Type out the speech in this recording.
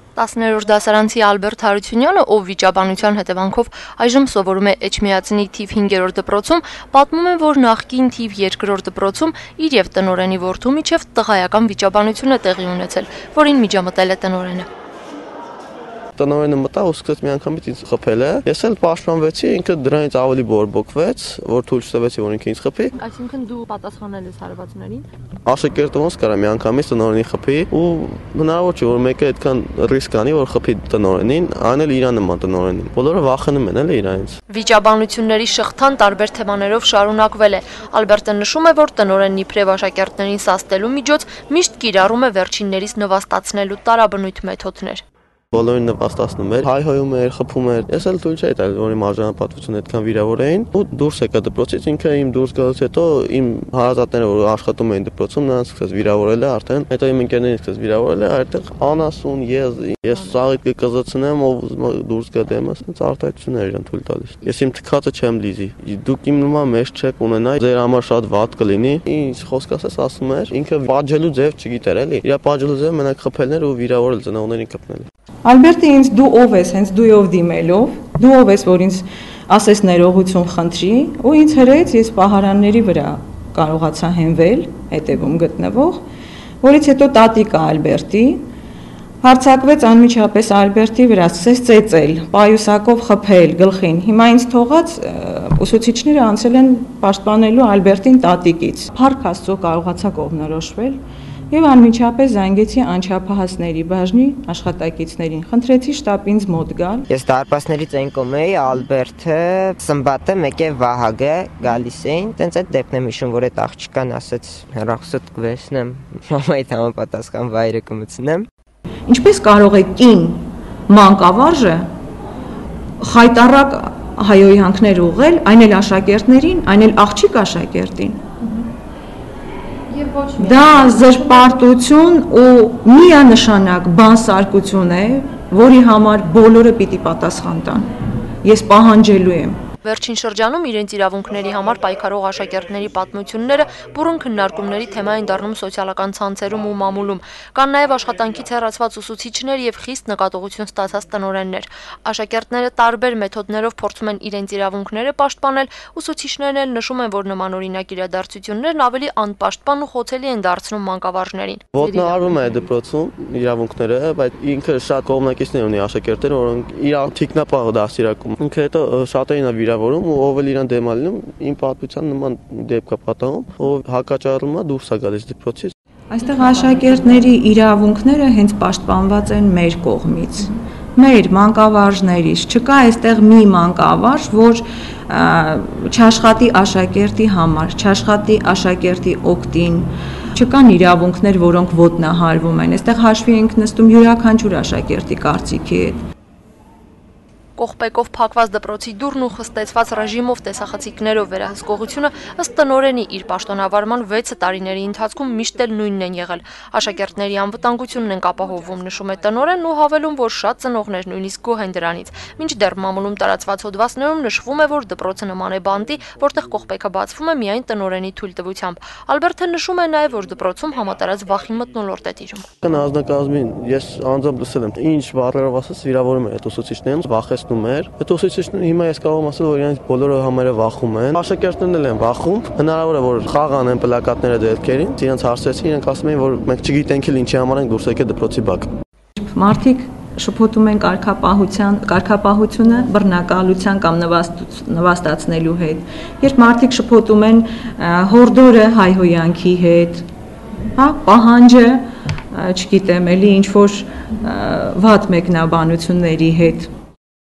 10-րդ դասարանցի Ալբերտ Հարությունյանը, ով վիճաբանության հետևանքով այժմ սովորում է Էջմիածնի թիվ 5-րդ դպրոցում, պատմում է, որ նախկին թիվ 2-րդ դպրոցում իր եւ տնօրենի որդու միջև տղայական վիճաբանություն է տեղի ունեցել, որին միջամտել է տնօրենը։ Տնօրենը մտավ ու սկսեց միանգամից ինձ խփել է։ Ես էլ պաշտպանվեցի, ինքը դրանից ավելի բորբոքվեց, որ թույլ չտվեցի, որ ինքը ինձ խփի։ Այսինքն դու պատասխանել ես հարվածներին։ Աշակերտը ոնց կարա միանգամից տնօրենին խփի ու հնարավոր չէ, որ մեկը այդքան ռիսկ անի, որ խփի տնօրենին, անել իր նման տնօրենին։ Բոլորը վախենում են էլ իրանից։ Վիճաբանությունների շղթան տարբեր թեմաներով շարունակվել է։ Ալբերտը նշում է, որ տնօրենն իբրև աշակերտներին սաստելու միջոց միշտ կիրառում է վերջիններից նվաստացնելու տարաբնույթ մեթոդներ։ Բոլորին նվաստացնում էր, հայհոյում էր, խփում էր։ Ես էլ թույլ չէի տալ, որ իմ արժանապատվությունը այդքան վիրավոր էին։ Ու դուրս եկա դպրոցից, ինքը իմ դուրս գալուց հետո իմ հարազատները, որ աշխատում էին դպրոցում, նրանց սկսեց վիրավորել է արդեն։ Հետո իմ ընկերներին սկսեց վիրավորել է, այդտեղ անասուն, ես ծաղիկը կզացնեմ, ով ուզում է դուրս գա դեմս, այնց արտահայտություններ իրան թույլ տալիս։ Ես իմ թքածը չեմ լիզի։ Դուք իմ նման մեծ չեք ունենա, ձեր համար շատ վատ կլինի։ Ինչ խոսք ասում էր, ինքը պատժելու ձև չգիտեր էլի։ Իր պատժելու ձև մենակ խփելներ ու վիրավորել ծնողներին կպնել։ Ալբերտը ինձ դու ով ես, հենց դույով դիմելով, դու ով ես, որ ինձ ասես ներողություն խնդրի, ու ինձ հրեց, ես պահարանների վրա կարողացա հենվել, հետևում գտնվող, որից հետո տատիկը Ալբերտի, հարձակվեց անմիջապես Ալբերտի վրա, սկսեց ծեծել, պայուսակով խփել գլխին, հիմա ինձ թողած ուսուցիչները անցել են պաշտպանելու Ալբերտին տատիկից, փառք Աստծո կարողացա կողմնորոշվել, Եվ անմիջապես զանգեցի անչափահասների բաժնի աշխատակիցներին, խնդրեցի շտապ ինձ մոտ գալ։ Ես դարպասներից այն կողմեի Ալբերտը, Սմբատը, մեկ է Վահագը գալիս էին, տենց այդ դեպքն եմ հիշում, որ այդ աղջկան ասեց հեռախոսդ կվերցնեմ, մամայիդ համապատասխան վայրը կմցնեմ։ Ինչպես կարող է կին մանկավարժը խայտառակ հայհոյանքներ ուղղել, այն էլ աշակերտներին, այն էլ աղջիկ աշակերտին։ Դա զրպարտություն ու միանշանակ բանսարկություն է, որի համար բոլորը պիտի պատասխան տան։ Ես պահանջելու եմ։ Վերջին շրջանում իրենց իրավունքների համար պայքարող աշակերտների պատմությունները բուռն քննարկումների թեմա են դառնում սոցիալական ցանցերում ու մամուլում։ Կան նաև աշխատանքից հեռացված ուսուցիչներ եւ խիստ նկատողություն ստացած տնօրեններ։ Աշակերտները տարբեր մեթոդներով փորձում են իրենց իրավունքները պաշտպանել, ուսուցիչներն էլ նշում են, որ նմանօրինակ իրադարձություններն ավելի անպաշտպան ու խոցելի են դարձնում մանկավարժներին։ Ոտնահարվում է դպրոցում իրավունքները, բայց ինքը շատ կողմնակիցներ ունի աշակերտներ, որոնք իր թիկնապահը դաստիարակում։ Ինքը հետո շատերին է վիրավորում ու ով էլ իրան դեմ է լինում, իմ պատմության նման դեպք է պատահում, ով հակաճառում է դուրս է գալիս դպրոցից։ Այստեղ աշակերտների իրավունքները հենց պաշտպանված են մեր կողմից, մեր մանկավարժներից։ Չկա այստեղ մի մանկավարժ, որ չաշխատի աշակերտի համար, չաշխատի աշակերտի օգտին։ Չկան իրավունքներ, որոնք ոտնահարվում են։ Այստեղ հաշվի ենք նստում յուրաքանչյուր աշակերտի կարծիքի հետ։ Կողպեկով փակված դպրոցի դուռն ու խստեցված ռեժիմով տեսախցիկներով վերահսկողությունը ըստ տնօրենի իր պաշտոնավարման 6 տարիների ընթացքում միշտ էլ նույնն են եղել։ Աշակերտների անվտանգությունն են ապահովում, նշում է տնօրենն ու հավելում, որ շատ ծնողներ նույնիսկ գոհ են դրանից։ Մինչդեռ մամուլում տարածված հոդվածներում նշվում է, որ դպրոցը նման է բանտի, որտեղ կողպեկը բացվում է միայն տնօրենի թույլտվությամբ։ Ալբերտը նշում է նաև, որ դպրոցում համատարած վախի մթնոլորտ է տիրում։ Անձնակազմին ես անձամբ լսել եմ, ինչ բառերով ասած վիրավորում է այդ ուսուցիչներին, վախեցնում Այդ ուսուցիչները հիմա ես կարող եմ ասել, որ իրենց բոլորը համարը վախում են։ Աշակերտներն էլ են վախում։ Հնարավոր է, որ խաղ անեն պլակատները դեպքերին, իրենց հարցրեցին, իրենք ասում են, որ մենք չգիտենք էլ ինչի համար ենք դուրս եկել դպրոցի բակ։ Մարդիկ շփոթում են կարգապահությունը բռնակալության կամ նվաստացնելու հետ։ Երբ մարդիկ շփոթում են հորդորը հայհոյանքի հետ, պահանջը, չգիտեմ, էլի ինչ որ վատ մեկնաբանությունների հետ